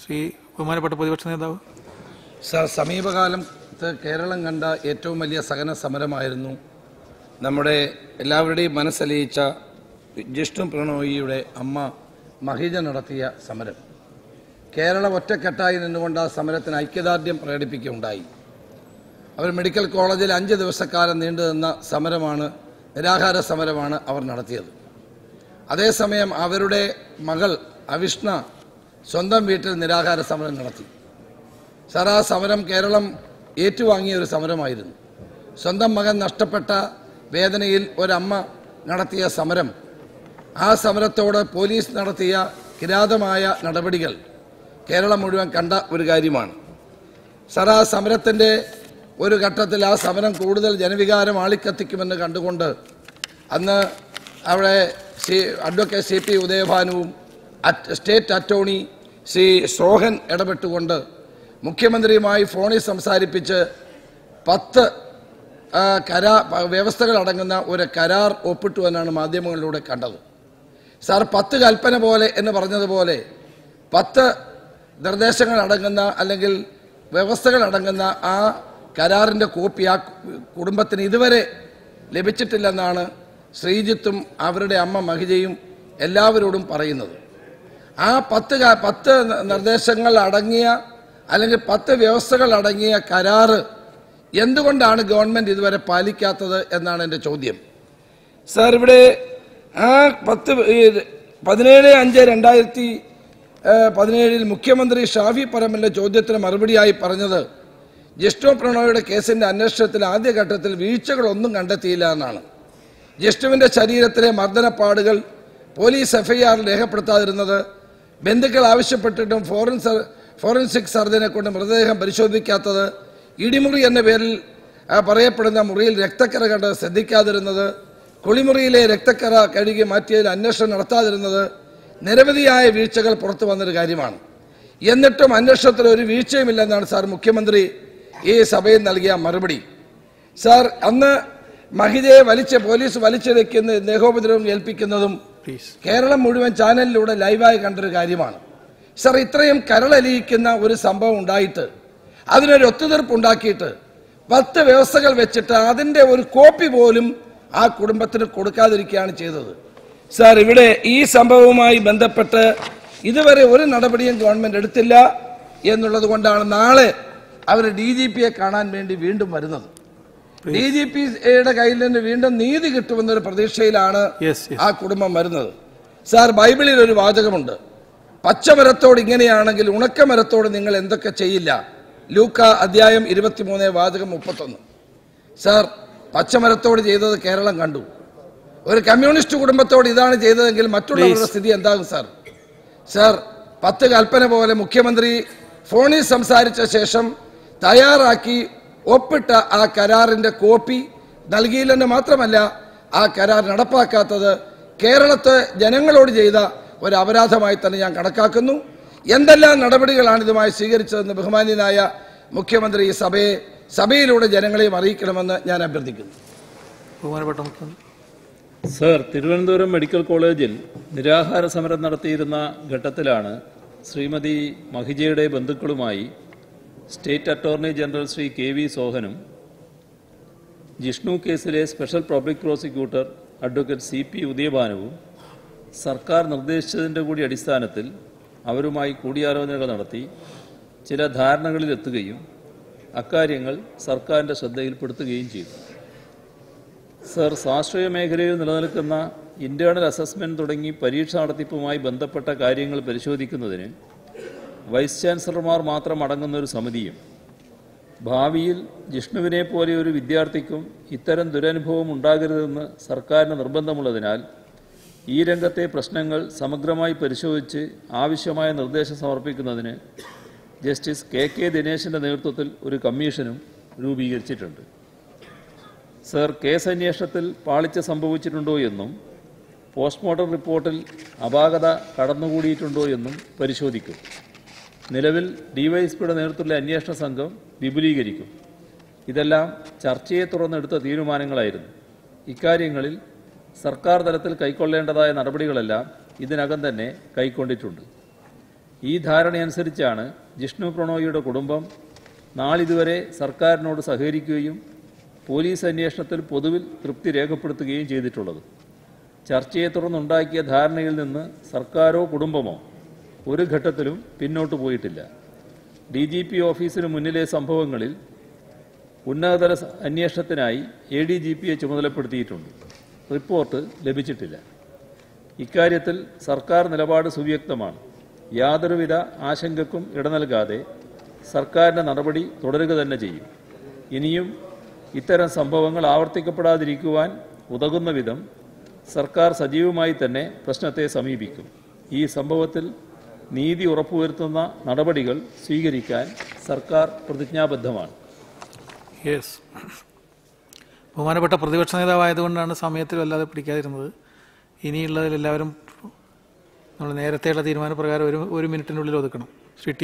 ശ്രീ ബഹുമാനപ്പെട്ട പ്രതിപക്ഷ നേതാവ്. സർ, സമീപകാലത്ത് കേരളം കണ്ട ഏറ്റവും വലിയ സഹന സമരമായിരുന്നു നമ്മുടെ എല്ലാവരുടെയും മനസ്സലിയിച്ച ജിഷ്ണു പ്രണോയിയുടെ അമ്മ മഹിജ നടത്തിയ സമരം. കേരളം ഒറ്റക്കെട്ടായി നിന്നുകൊണ്ട് ആ സമരത്തിന് ഐക്യദാർഢ്യം പ്രകടിപ്പിക്കുകയുണ്ടായി. അവർ മെഡിക്കൽ കോളേജിൽ 5 ദിവസക്കാലം നീണ്ടു നിന്ന സമരമാണ്, നിരാഹാര സമരമാണ് അവർ നടത്തിയത്. അതേസമയം അവരുടെ മകൾ അവിഷ്ണ സ്വന്തം വീട്ടിൽ നിരാഹാര സമരം നടത്തി. സർ, ആ സമരം കേരളം ഏറ്റുവാങ്ങിയ ഒരു സമരമായിരുന്നു. സ്വന്തം മകൻ നഷ്ടപ്പെട്ട വേദനയിൽ ഒരമ്മ നടത്തിയ സമരം, ആ സമരത്തോട് പോലീസ് നടത്തിയ കിരാതമായ നടപടികൾ കേരളം മുഴുവൻ കണ്ട ഒരു കാര്യമാണ്. സർ, ആ സമരത്തിൻ്റെ ഒരു ഘട്ടത്തിൽ ആ സമരം കൂടുതൽ ജനവികാരം ആളിക്കത്തിക്കുമെന്ന് കണ്ടുകൊണ്ട് അന്ന് അവിടെ അഡ്വക്കേറ്റ് CP ഉദയഭാനുവും സ്റ്റേറ്റ് അറ്റോർണി ശ്രീ സോഹൻ ഇടപെട്ടുകൊണ്ട് മുഖ്യമന്ത്രിയുമായി ഫോണിൽ സംസാരിപ്പിച്ച് 10 വ്യവസ്ഥകൾ അടങ്ങുന്ന ഒരു കരാർ ഒപ്പിട്ടു എന്നാണ് മാധ്യമങ്ങളിലൂടെ കണ്ടത്. സാർ, 10 കൽപ്പന പോലെ എന്ന് പറഞ്ഞതുപോലെ 10 നിർദ്ദേശങ്ങൾ അടങ്ങുന്ന അല്ലെങ്കിൽ വ്യവസ്ഥകൾ അടങ്ങുന്ന ആ കരാറിൻ്റെ കോപ്പി ആ കുടുംബത്തിന് ഇതുവരെ ലഭിച്ചിട്ടില്ലെന്നാണ് ശ്രീജിത്തും അവരുടെ അമ്മ മഹിജയും എല്ലാവരോടും പറയുന്നത്. ആ 10 നിർദ്ദേശങ്ങൾ അടങ്ങിയ അല്ലെങ്കിൽ 10 വ്യവസ്ഥകൾ അടങ്ങിയ കരാറ് എന്തുകൊണ്ടാണ് ഗവൺമെൻറ് ഇതുവരെ പാലിക്കാത്തത് എന്നാണ് എൻ്റെ ചോദ്യം. സാർ, ഇവിടെ ആ 17/5/2017 മുഖ്യമന്ത്രി ഷാഫി പറമ്പലിൻ്റെ ചോദ്യത്തിന് മറുപടിയായി പറഞ്ഞത് ജിഷ്ണു പ്രണോയിയുടെ കേസിൻ്റെ അന്വേഷണത്തിൽ ആദ്യഘട്ടത്തിൽ വീഴ്ചകളൊന്നും കണ്ടെത്തിയില്ല എന്നാണ്. ജിഷ്ണുവിൻ്റെ ശരീരത്തിലെ മർദ്ദനപ്പാടുകൾ പോലീസ് FIR രേഖപ്പെടുത്താതിരുന്നത്, ബന്ധുക്കൾ ആവശ്യപ്പെട്ടിട്ടും ഫോറൻസിക് സർജനെ കൊണ്ട് മൃതദേഹം പരിശോധിക്കാത്തത്, ഇടിമുറി എന്ന പേരിൽ പറയപ്പെടുന്ന മുറിയിൽ രക്തക്കറ കണ്ട് ശ്രദ്ധിക്കാതിരുന്നത്, കുളിമുറിയിലെ രക്തക്കറ കഴുകി മാറ്റിയതിൽ അന്വേഷണം നടത്താതിരുന്നത്, നിരവധിയായ വീഴ്ചകൾ പുറത്തു വന്നൊരു കാര്യമാണ്. എന്നിട്ടും അന്വേഷണത്തിൽ ഒരു വീഴ്ചയുമില്ലെന്നാണ് സാർ മുഖ്യമന്ത്രി ഈ സഭയിൽ നൽകിയ മറുപടി. സാർ, അന്ന് മഹിജയെ പോലീസ് വലിച്ചിഴയ്ക്കുന്ന ദേഹോപദ്രവം ഏൽപ്പിക്കുന്നതും കേരളം മുഴുവൻ ചാനലിലൂടെ ലൈവായി കണ്ടൊരു കാര്യമാണ്. സാർ, ഇത്രയും കരളലിയിക്കുന്ന ഒരു സംഭവം ഉണ്ടായിട്ട് അതിനൊരു ഒത്തുതീർപ്പുണ്ടാക്കിയിട്ട് 10 വ്യവസ്ഥകൾ വെച്ചിട്ട് അതിൻ്റെ ഒരു കോപ്പി പോലും ആ കുടുംബത്തിന് കൊടുക്കാതിരിക്കുകയാണ് ചെയ്തത്. സാർ, ഇവിടെ ഈ സംഭവവുമായി ബന്ധപ്പെട്ട് ഇതുവരെ ഒരു നടപടിയും ഗവൺമെൻറ് എടുത്തില്ല എന്നുള്ളത് കൊണ്ടാണ് നാളെ അവർ DGPയെ കാണാൻ വേണ്ടി വീണ്ടും വരുന്നത്. DGPയുടെ കയ്യിൽ നിന്ന് വീണ്ടും നീതി കിട്ടുമെന്നൊരു പ്രതീക്ഷയിലാണ് ആ കുടുംബം വരുന്നത്. സാർ, ബൈബിളിൽ ഒരു വാചകമുണ്ട്, പച്ചമരത്തോട് ഇങ്ങനെയാണെങ്കിൽ ഉണക്കമരത്തോട് നിങ്ങൾ എന്തൊക്കെ ചെയ്യില്ല. ലൂക്ക അധ്യായം 23 വാചകം 31. സാർ, പച്ചമരത്തോട് ചെയ്തത് കേരളം കണ്ടു. ഒരു കമ്മ്യൂണിസ്റ്റ് കുടുംബത്തോട് ഇതാണ് ചെയ്തതെങ്കിൽ മറ്റുള്ളവരുടെ സ്ഥിതി എന്താകും സാർ? സാർ, 10 കൽപ്പന പോലെ മുഖ്യമന്ത്രി ഫോണിൽ സംസാരിച്ച ശേഷം തയ്യാറാക്കി ഒപ്പിട്ട ആ കരാറിൻ്റെ കോപ്പി നൽകിയില്ലെന്ന് മാത്രമല്ല, ആ കരാർ നടപ്പാക്കാത്തത് കേരളത്തെ ജനങ്ങളോട് ചെയ്ത ഒരു അപരാധമായി തന്നെ ഞാൻ കണക്കാക്കുന്നു. എന്തെല്ലാം നടപടികളാണ് ഇതുമായി സ്വീകരിച്ചതെന്ന് ബഹുമാന്യനായ മുഖ്യമന്ത്രി ഈ സഭയിലൂടെ ജനങ്ങളെയും അറിയിക്കണമെന്ന് ഞാൻ അഭ്യർത്ഥിക്കുന്നു. ബഹുമാനപ്പെട്ട മുഖ്യമന്ത്രി. സർ, തിരുവനന്തപുരം മെഡിക്കൽ കോളേജിൽ നിരാഹാര സമരം നടത്തിയിരുന്ന ഘട്ടത്തിലാണ് ശ്രീമതി മഹിജയുടെ ബന്ധുക്കളുമായി state attorney general Shri KV സോഹനും ജിഷ്ണു കേസിലെ special public prosecutor advocate CP ഉദയഭാനുവും സർക്കാർ നിർദ്ദേശിച്ചതിൻ്റെ കൂടി അടിസ്ഥാനത്തിൽ അവരുമായി കൂടിയാലോചനകൾ നടത്തി ചില ധാരണകളിലെത്തുകയും അക്കാര്യങ്ങൾ സർക്കാരിൻ്റെ ശ്രദ്ധയിൽപ്പെടുത്തുകയും ചെയ്തു. സർ, സ്വാശ്രയ മേഖലയിൽ നിലനിൽക്കുന്ന ഇൻറ്റേർണൽ അസസ്മെൻറ്റ് തുടങ്ങി പരീക്ഷ നടത്തിപ്പുമായി ബന്ധപ്പെട്ട കാര്യങ്ങൾ പരിശോധിക്കുന്നതിന് വൈസ് ചാൻസലർമാർ മാത്രം അടങ്ങുന്നൊരു സമിതിയും ഭാവിയിൽ ജിഷ്ണുവിനെ പോലെ ഒരു വിദ്യാർത്ഥിക്കും ഇത്തരം ദുരനുഭവം ഉണ്ടാകരുതെന്ന് സർക്കാരിന് നിർബന്ധമുള്ളതിനാൽ ഈ രംഗത്തെ പ്രശ്നങ്ങൾ സമഗ്രമായി പരിശോധിച്ച് ആവശ്യമായ നിർദ്ദേശം സമർപ്പിക്കുന്നതിന് ജസ്റ്റിസ് KK ദിനേശിൻ്റെ നേതൃത്വത്തിൽ ഒരു കമ്മീഷനും രൂപീകരിച്ചിട്ടുണ്ട്. സർ, കേസ് അന്വേഷണത്തിൽ പാളിച്ച സംഭവിച്ചിട്ടുണ്ടോ എന്നും പോസ്റ്റ്മോർട്ടം റിപ്പോർട്ടിൽ അപാകത കടന്നുകൂടിയിട്ടുണ്ടോ എന്നും പരിശോധിക്കും. നിലവിൽ DYSPയുടെ നേതൃത്വത്തിലുള്ള അന്വേഷണ സംഘം വിപുലീകരിക്കും. ഇതെല്ലാം ചർച്ചയെ തുടർന്നെടുത്ത തീരുമാനങ്ങളായിരുന്നു. ഇക്കാര്യങ്ങളിൽ സർക്കാർ തലത്തിൽ കൈക്കൊള്ളേണ്ടതായ നടപടികളെല്ലാം ഇതിനകം തന്നെ കൈക്കൊണ്ടിട്ടുണ്ട്. ഈ ധാരണയനുസരിച്ചാണ് ജിഷ്ണു പ്രണോയിയുടെ കുടുംബം നാളിതുവരെ സർക്കാരിനോട് സഹകരിക്കുകയും പോലീസ് അന്വേഷണത്തിൽ പൊതുവിൽ തൃപ്തി രേഖപ്പെടുത്തുകയും ചെയ്തിട്ടുള്ളത്. ചർച്ചയെ തുടർന്നുണ്ടാക്കിയ ധാരണയിൽ നിന്ന് സർക്കാരോ കുടുംബമോ ഒരു ഘട്ടത്തിലും പിന്നോട്ടു പോയിട്ടില്ല. DGP ഓഫീസിന് മുന്നിലെ സംഭവങ്ങളിൽ ഉന്നതതല അന്വേഷണത്തിനായി ADGPയെ ചുമതലപ്പെടുത്തിയിട്ടുണ്ട്. റിപ്പോർട്ട് ലഭിച്ചിട്ടില്ല. ഇക്കാര്യത്തിൽ സർക്കാർ നിലപാട് സുവ്യക്തമാണ്. യാതൊരുവിധ ആശങ്കക്കും ഇട നൽകാതെ സർക്കാരിൻ്റെ നടപടി തുടരുക തന്നെ ചെയ്യും. ഇനിയും ഇത്തരം സംഭവങ്ങൾ ആവർത്തിക്കപ്പെടാതിരിക്കുവാൻ ഉതകുന്ന വിധം സർക്കാർ സജീവമായി തന്നെ പ്രശ്നത്തെ സമീപിക്കും. ഈ സംഭവത്തിൽ നീതി ഉറപ്പുവരുത്തുന്ന നടപടികൾ സ്വീകരിക്കാൻ സർക്കാർ പ്രതിജ്ഞാബദ്ധമാണ്. യെസ്. ബഹുമാനപ്പെട്ട പ്രതിപക്ഷ നേതാവായതുകൊണ്ടാണ് സമയത്തിൽ വല്ലാതെ പിടിക്കാതിരുന്നത്. ഇനിയുള്ളതിൽ എല്ലാവരും നമ്മൾ നേരത്തെയുള്ള തീരുമാനപ്രകാരം ഒരു മിനിറ്റിനുള്ളിൽ ഒതുക്കണം. ശ്രീ